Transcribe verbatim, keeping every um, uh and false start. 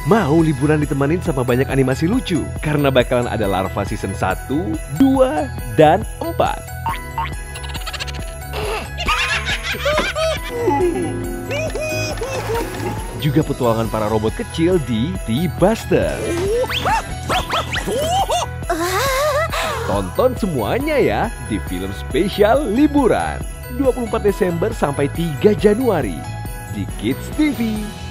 Mau liburan ditemanin sama banyak animasi lucu? Karena bakalan ada Larva season satu, dua, dan empat. Juga petualangan para robot kecil di T-Buster. Tonton semuanya ya di film spesial liburan dua puluh empat Desember sampai tiga Januari di Kids T V.